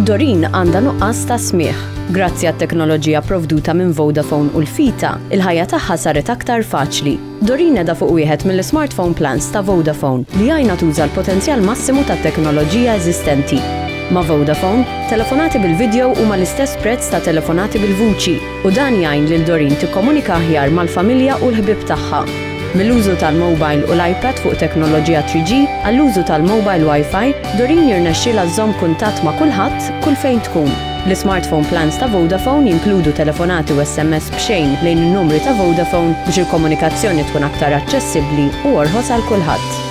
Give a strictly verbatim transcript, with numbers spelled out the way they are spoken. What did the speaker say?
Doreen għandha nuqqas ta' smigħ. Grazzi għat-teknoloġija provduta minn Vodafone u l-Fita, il-ħajja tagħha saret aktar faċli. Doreen qiegħda fuq wieħed mill-smartphone plans ta' Vodafone li jgħinha tuża l-potenzjal massimu tat-teknoloġija eżistenti. Ma' Vodafone, telefonati bil-video huma l-istess prezz ta' telefonati bil-vuċi u dan jgħin lil Doreen tikkomunika aħjar mal-familja u l-ħbieb tagħha. Mill-użu tal-mobile u l-iPad fuq teknoloġija three G għall-użu tal-mobile Wi-Fi, Doreen jirnexxielha żżomm kuntatt ma' kulħadd kull fejn tkun. L-smartphone plans ta' Vodafone jinkludu telefonati u S M S b'xejn lejn in-numri ta' Vodafone biex il-komunikazzjoni tkun aktar aċċessibbli u orħos għal kulħadd.